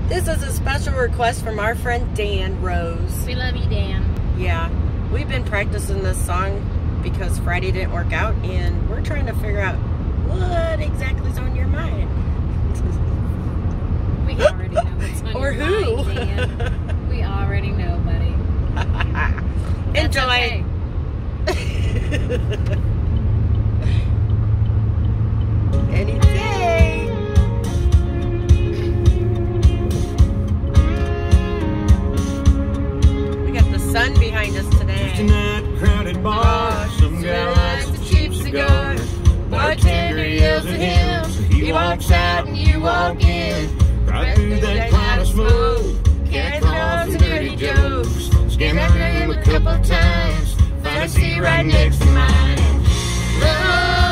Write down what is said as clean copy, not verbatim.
This is a special request from our friend Dan Rose. We love you, Dan. Yeah, we've been practicing this song because Friday didn't work out, and we're trying to figure out what exactly is on your mind. We already know what's on Or your who. mind, Dan. We already know, buddy. That's Enjoy. okay. Any day. We got the sun behind us today. Just another crowded bar, some guy lights a cheap cigar. Bartender yells at him, so he walks out and you walk in. Right through that cloud of smoke, catcalls and dirty jokes. Scan that room a couple times, find a seat right next to mine. Love